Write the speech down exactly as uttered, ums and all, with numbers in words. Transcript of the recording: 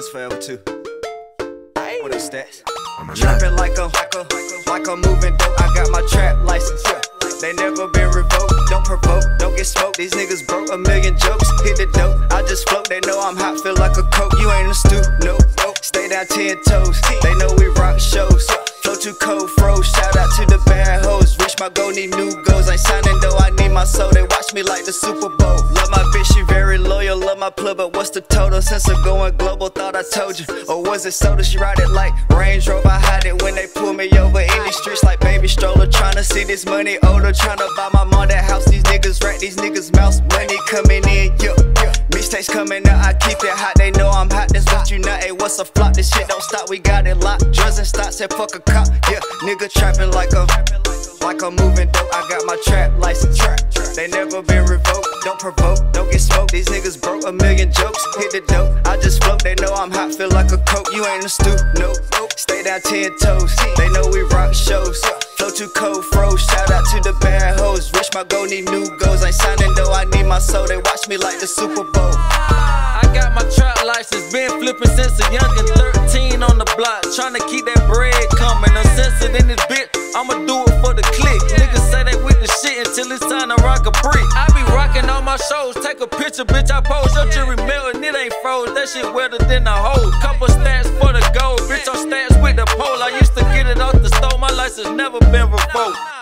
Uncensored Forever two. What up, Stakz? Trapping like a, like a, like a moving dope. I got my trap license. Yeah. They never been revoked. Don't provoke, don't get smoked. These niggas broke a million jokes. Hit the dope, I just float. They know I'm hot, feel like a coke. You ain't a stew, no. Stay down ten toes. They know we rock shows. Flow too cold, froze. Shout out to the bad hoes. Reach my goal, need new goals. Ain't signing though, I need my soul. They watch me like the Super Bowl. Love my bitch, she very loyal. Love my plug, but what's the total? Since I'm going global, thought I told you. Or was it soda? She ride it like Range Rover. I hide it when they pull me over in these streets like baby stroller. Tryna see this money older. Tryna buy my mom that house. These niggas rat these niggas mouse. Money coming in, yo. Mixtapes coming out, I keep it hot. They know I'm hot, that's what you not. Hey, what's a flop? This shit don't stop, we got it locked. Drugs and stocks, said fuck a cop. Yeah, nigga trapping like a, like a moving dope. I got my trap license. They never been revoked. Don't provoke, don't get smoked. These niggas broke a million jokes. Hit the dope, I just float. They know I'm hot, feel like a coke. You ain't a stew, no. Stay down ten toes. They know we rock shows. Flow too cold, froze. Shout out to the bad hoes. Reach my goal, need new goals. Ain't signing though, I need my soul. They watch me like the Super Bowl. I got my trap license, been flipping since a youngin'. Thirteen on the block, tryna keep that bread coming. Uncensored in this bitch, I'ma do it for the click. Niggas say they with the shit until it's time to rock a brick. I be rocking all my shows, take a picture, bitch, I pose. Your jewelry melting, it ain't froze. That shit wetter than a hose. Couple stats for the gold, bitch, on stats with the pole. I used to get it off the stove, my license never been revoked.